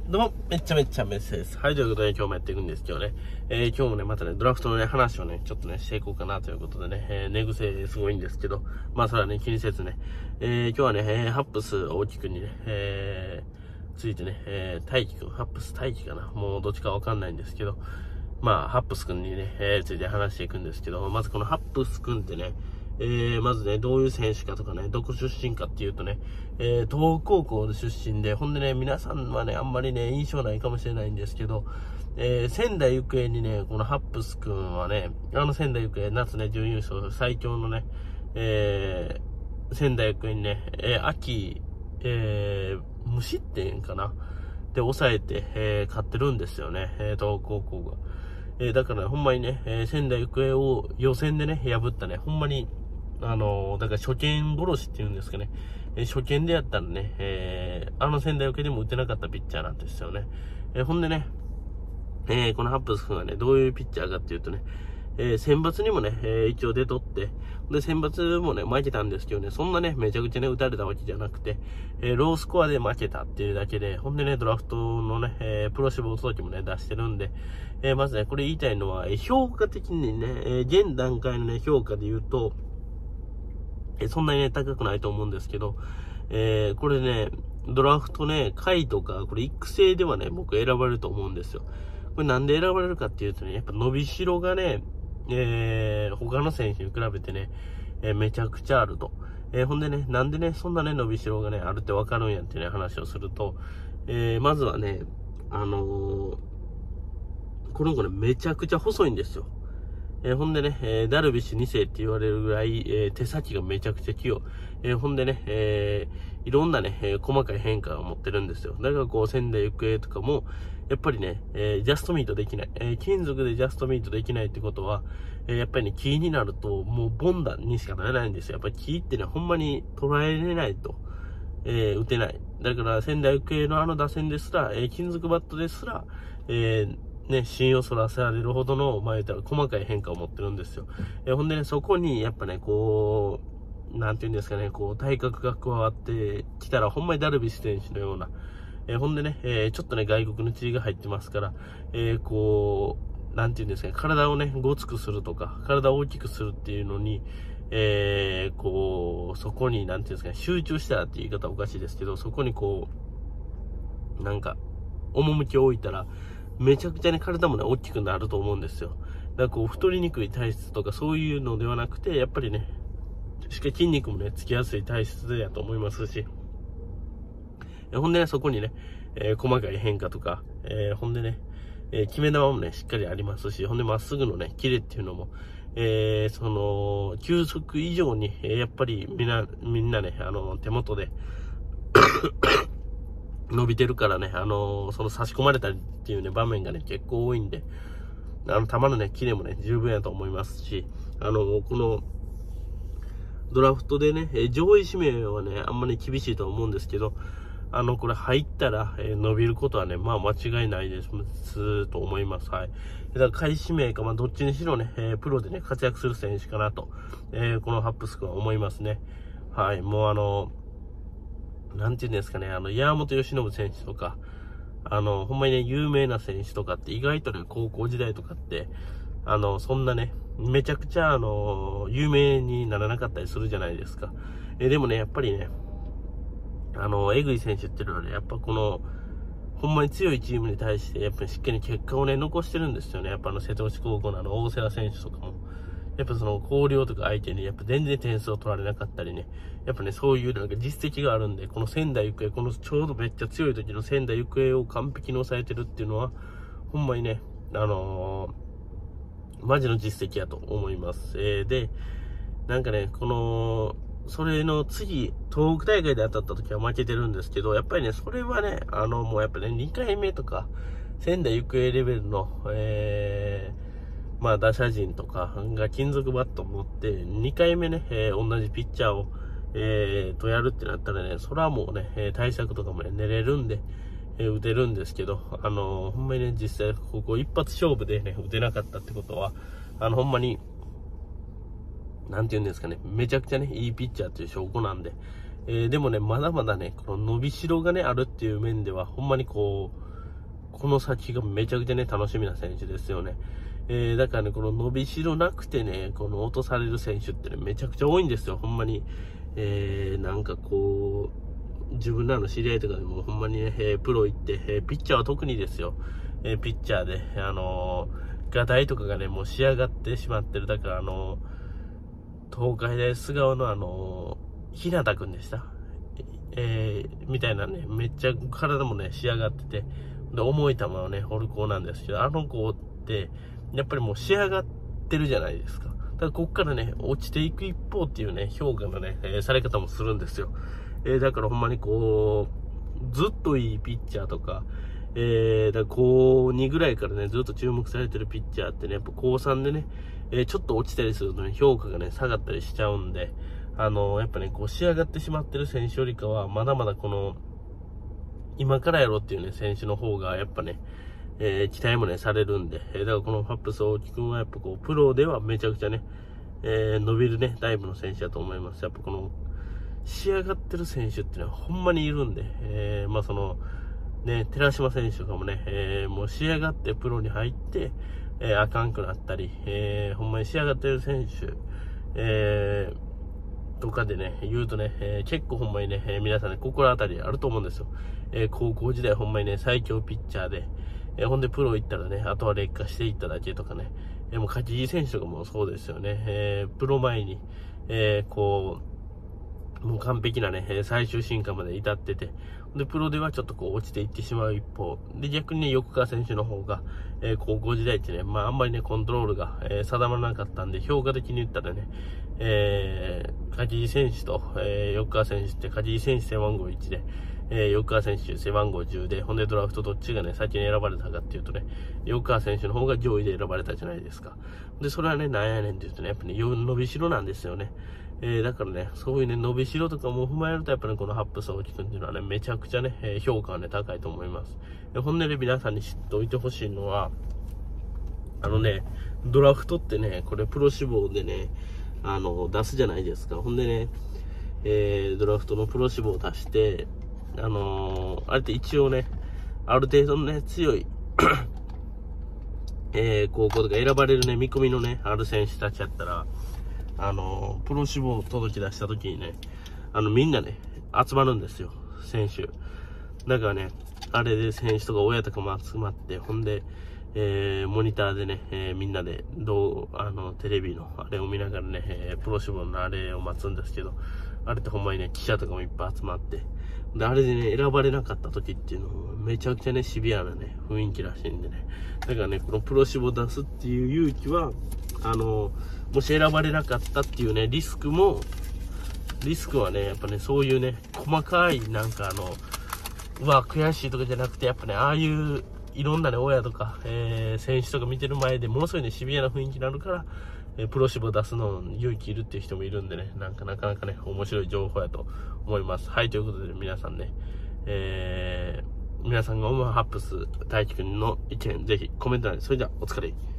どうも、めっちゃメッセです。はい、ということで、今日もやっていくんですけどね。今日もね、またね、ドラフトのね、話をね、ちょっとね、していこうかなということでね、寝癖すごいんですけど、まあ、それはね、気にせずね、今日はね、ハップス大きくにね、ついてね、大輝くん、ハップス大輝かな。もうどっちかわかんないんですけど、まあ、ハップスくんにね、ついて話していくんですけど、まずこのハップスくんってね、まずね、どういう選手かとかね、どこ出身かっていうとね、東北高校出身で、ほんでね、皆さんはね、あんまりね、印象ないかもしれないんですけど、仙台育英にね、このハップスくんはね、仙台育英、夏ね、準優勝、最強のね、仙台育英にね、秋、無失点かなで、抑えて、勝ってるんですよね、東北高校が。だから、ほんまにね、仙台育英を予選でね、破ったね、ほんまに、だから初見殺しっていうんですかね。初見でやったらね、仙台育英でも打てなかったピッチャーなんですよね。ほんでね、このハップス君がね、どういうピッチャーかっていうとね、選抜にもね、一応出とって、で、選抜もね、負けたんですけどね、そんなね、めちゃくちゃね、打たれたわけじゃなくて、ロースコアで負けたっていうだけで、ほんでね、ドラフトのね、プロ志望届もね、出してるんで、まずね、これ言いたいのは、評価的にね、現段階のね、評価で言うと、そんなにね、高くないと思うんですけど、これね、ドラフトね、下位とか、これ育成ではね、僕選ばれると思うんですよ。これなんで選ばれるかっていうとね、やっぱ伸びしろがね、他の選手に比べてね、めちゃくちゃあると。ほんでね、なんでね、そんなね、伸びしろがね、あるってわかるんやってね、話をすると、まずはね、この子ね、めちゃくちゃ細いんですよ。ほんでね、ダルビッシュ2世って言われるぐらい、手先がめちゃくちゃ器用。ほんでね、いろんなね、細かい変化を持ってるんですよ。だからこう、仙台育英とかも、やっぱりね、ジャストミートできない。金属でジャストミートできないってことは、やっぱりね、木になると、もうボンダにしかならないんですよ。やっぱり木ってね、ほんまに捉えれないと、打てない。だから仙台育英の打線ですら、金属バットですら、ね、芯を反らせられるほどの、まあ言ったら細かい変化を持ってるんですよ。ほんでね、そこに、やっぱね、こう、なんていうんですかね、こう、体格が加わってきたら、ほんまにダルビッシュ選手のような、ほんでね、ちょっとね、外国の血が入ってますから、こう、なんていうんですかね、体をね、ごつくするとか、体を大きくするっていうのに、こう、そこに、なんていうんですかね、集中したらっていう言い方はおかしいですけど、そこにこう、なんか、趣を置いたら、めちゃくちゃね、体もね、大きくなると思うんですよ。だからこう、太りにくい体質とかそういうのではなくて、やっぱりね、しっかり筋肉もね、つきやすい体質やと思いますし、ほんでね、そこにね、細かい変化とか、ほんでね、決め球もね、しっかりありますし、ほんでまっすぐのね、キレっていうのも、その、球速以上に、やっぱりみんなね、手元で、伸びてるからね、その差し込まれたりっていうね、場面がね、結構多いんで、球のね、キレもね、十分やと思いますし、この、ドラフトでね、上位指名はね、あんまり厳しいと思うんですけど、これ入ったら、伸びることはね、まあ間違いないですと思います。はい。だから下位指名か、まあどっちにしろね、プロでね、活躍する選手かなと、このハップス君は思いますね。はい。もうなんていうんですかね、山本由伸選手とか、ほんまにね、有名な選手とかって意外とね、高校時代とかって、そんなね、めちゃくちゃ、有名にならなかったりするじゃないですか。でもね、やっぱりね、エグイ選手っていうのはね、やっぱこの、ほんまに強いチームに対して、やっぱりしっかり結果をね、残してるんですよね。やっぱ瀬戸内高校の大瀬良選手とかも。やっぱその広陵とか相手にやっぱ全然点数を取られなかったりね、やっぱね、そういうなんか実績があるんで、この仙台育英、このちょうどめっちゃ強い時の仙台育英を完璧に抑えてるっていうのは、ほんまにね、マジの実績やと思います。で、なんかね、それの次、東北大会で当たった時は負けてるんですけど、やっぱりね、それはね、もうやっぱね、2回目とか、仙台育英レベルの、まあ、打者陣とかが金属バットを持って、2回目ね、同じピッチャーを、とやるってなったらね、それはもうね、対策とかもね、練れるんで、打てるんですけど、ほんまにね、実際、ここ一発勝負でね、打てなかったってことは、ほんまに、なんて言うんですかね、めちゃくちゃね、いいピッチャーっていう証拠なんで、でもね、まだまだね、この伸びしろがね、あるっていう面では、ほんまにこう、 この先がめちゃくちゃね、楽しみな選手ですよね。だからね、この伸びしろなくてね、この落とされる選手ってね、めちゃくちゃ多いんですよ、ほんまに。なんかこう、自分らの知り合いとかでもほんまにね、プロ行って、ピッチャーは特にですよ。ピッチャーで、ガタイとかがね、もう仕上がってしまってる。だから東海大菅生の日向くんでした。みたいなね、めっちゃ体もね、仕上がってて、で、重い球をね、放る子なんですけど、あの子って、やっぱりもう仕上がってるじゃないですか。だからこっからね、落ちていく一方っていうね、評価のね、され方もするんですよ。だからほんまにこう、ずっといいピッチャーとか、だから高2ぐらいからね、ずっと注目されてるピッチャーってね、やっぱ高3でね、ちょっと落ちたりするとね、評価がね、下がったりしちゃうんで、やっぱね、こう仕上がってしまってる選手よりかは、まだまだこの、今からやろっていうね、選手の方が、やっぱね、期待もね、されるんで、だからこのファップス大木くんはやっぱこう、プロではめちゃくちゃね、伸びるね、タイプの選手だと思います。やっぱこの、仕上がってる選手っていうのはほんまにいるんで、まあその、ね、寺島選手とかもね、もう仕上がってプロに入って、あかんくなったり、ほんまに仕上がってる選手、とかでね、言うとね、結構ほんまにね、皆さんね、心当たりあると思うんですよ。高校時代ほんまにね、最強ピッチャーで、ほんでプロ行ったらね、あとは劣化していっただけとかね、もう柿木選手とかもそうですよね、プロ前に、こう、もう完璧なね、最終進化まで至ってて、で、プロではちょっとこう落ちていってしまう一方、で、逆にね、横川選手の方が、高校時代ってね、まああんまりね、コントロールが、定まらなかったんで、評価的に言ったらね、梶井選手と、横川選手って梶井選手背番号1で、横川選手背番号10で、ほんでドラフトどっちがね、先に選ばれたかっていうとね、横川選手の方が上位で選ばれたじゃないですか。で、それはね、なんやねんって言うとね、やっぱね、伸びしろなんですよね。だからね、そういうね、伸びしろとかも踏まえると、やっぱり、ね、このハップス大木くんっていうのはね、めちゃくちゃね、評価はね、高いと思います。本音で皆さんに知っておいてほしいのは、ドラフトってね、これプロ志望でね、出すじゃないですか。ほんでね、ドラフトのプロ志望を出して、あれって一応ね、ある程度のね、強い、高校とか選ばれるね、見込みのね、ある選手たちやったら、プロ志望の届き出した時にね、みんなね、集まるんですよ、選手。だからね、あれで選手とか親とかも集まって、ほんで、モニターでね、みんなで、テレビのあれを見ながらね、プロ志望のあれを待つんですけど、あれってほんまにね、記者とかもいっぱい集まって、で、あれでね、選ばれなかった時っていうのも、めちゃくちゃね、シビアなね、雰囲気らしいんでね。だからね、このプロ志望出すっていう勇気は、もし選ばれなかったっていうね、リスクはね、やっぱね、そういうね、細かい、なんか悔しいとかじゃなくて、やっぱね、ああいう、いろんなね、親とか、選手とか見てる前でものすごいね、シビアな雰囲気になるから、プロ志望出すの勇気いるっていう人もいるんでね、なかなかね、面白い情報やと思います。はい、ということで皆さんね、皆さんが思うハップス大輝くんの意見、ぜひコメント欄に、それではお疲れ。